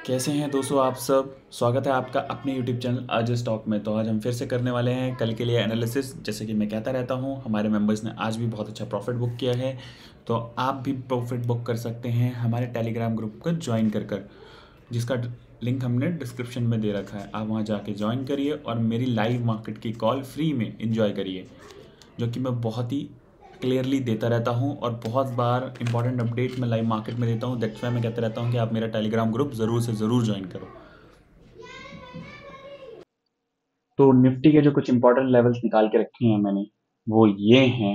कैसे हैं दोस्तों आप सब। स्वागत है आपका अपने YouTube चैनल आज स्टॉक में। तो आज हम फिर से करने वाले हैं कल के लिए एनालिसिस। जैसे कि मैं कहता रहता हूं, हमारे मेंबर्स ने आज भी बहुत अच्छा प्रॉफिट बुक किया है, तो आप भी प्रॉफिट बुक कर सकते हैं हमारे टेलीग्राम ग्रुप को ज्वाइन कर जिसका लिंक हमने डिस्क्रिप्शन में दे रखा है। आप वहां जाके ज्वाइन करिए और मेरी लाइव मार्केट की कॉल फ्री में इंजॉय करिए, जो कि मैं बहुत ही क्लियरली देता रहता हूँ और बहुत बार इंपॉर्टेंट अपडेट मैं लाइव मार्केट में देता हूँ। दैट्स वाई मैं कहता रहता हूँ कि आप मेरा टेलीग्राम ग्रुप ज़रूर से ज़रूर ज्वाइन करो। तो निफ्टी के जो कुछ इंपॉर्टेंट लेवल्स निकाल के रखे हैं मैंने, वो ये हैं।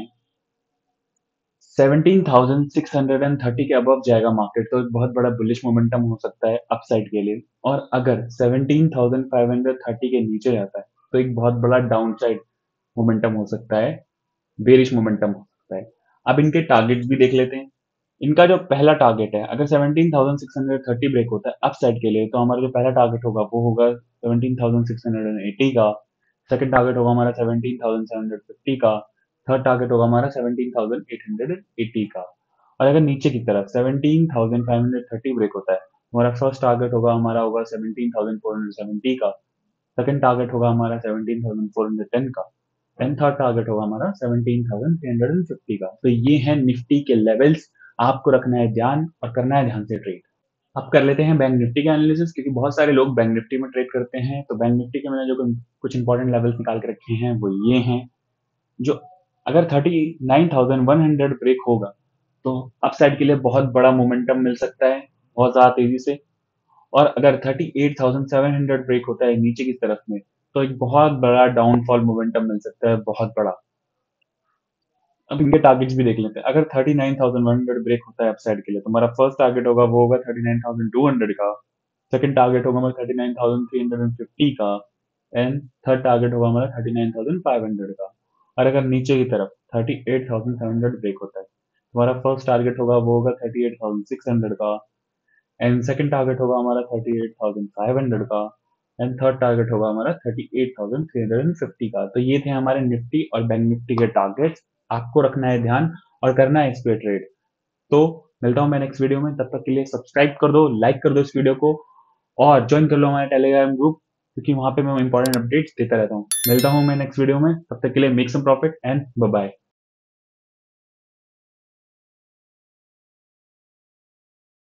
17,630 के अबव जाएगा मार्केट तो एक बहुत बड़ा बुलिश मोमेंटम हो सकता है अपसाइड के लिए। और अगर 17,530 के नीचे जाता है तो एक बहुत बड़ा डाउनसाइड मोमेंटम हो सकता है, बेरिश मोमेंटम हो सकता है। अब इनके टारगेट्स भी देख लेते हैं। इनका जो पहला टारगेट है, अगर 17,630 ब्रेक होता है अप साइड के लिए, तो हमारा जो पहला टारगेट होगा वो होगा 17,680 का। सेकंड टारगेट होगा हमारा 17,750 का। थर्ड टारगेट होगा हमारा 17,880 का। और अगर नीचे की तरफ 17,530 ब्रेक होता है, हमारा फर्स्ट टारगेट होगा 17,470 का। सेकंड टारगेट होगा हमारा 17,410 का। एंड थर्ड टारगेट होगा हमारा 17,350 का। तो ये है निफ्टी के लेवल्स। आपको रखना है ध्यान और करना है ध्यान से ट्रेड। अब कर लेते हैं बैंक निफ्टी का एनालिसिस, क्योंकि बहुत सारे लोग बैंक निफ्टी में ट्रेड करते हैं। तो बैंक निफ्टी के मैंने जो कुछ इंपॉर्टेंट लेवल्स निकाल के रखे हैं वो ये हैं। जो अगर 39,100 ब्रेक होगा तो अपसाइड के लिए बहुत बड़ा मोमेंटम मिल सकता है, बहुत ज्यादा तेजी से। और अगर 38,700 ब्रेक होता है नीचे की तरफ में, तो एक बहुत बड़ा डाउनफॉल मोमेंटम मिल सकता है, बहुत बड़ा। अब इनके टारगेट्स भी देख लेते हैं। अगर 39,100 ब्रेक होता है अपसाइड के लिए, तो हमारा फर्स्ट टारगेट होगा वो होगा 39,200 का। सेकंड टारगेट होगा हमारा 39,350 का। एंड थर्ड टारगेट होगा हमारा 39,500 का। और अगर नीचे की तरफ 38,700 ब्रेक होता है, तो हमारा फर्स्ट टारगेट होगा वो होगा 38,600 का। एंड सेकंड टारगेट होगा हमारा 38,500 का। एंड थर्ड टारगेट होगा हमारा 38,350 का। तो ये थे हमारे निफ्टी और बैंक निफ्टी के टारगेट्स। आपको रखना है ध्यान और करना है इस पे ट्रेड। तो मिलता हूं मैं नेक्स्ट वीडियो में। तब तक के लिए सब्सक्राइब कर दो, लाइक कर दो इस वीडियो को, और ज्वाइन कर लो हमारे टेलीग्राम ग्रुप, क्योंकि वहां पे मैं इंपॉर्टेंट अपडेट्स देता रहता हूँ। मिलता हूं मैं नेक्स्ट वीडियो में। तब तक के लिए make some profit and bye bye.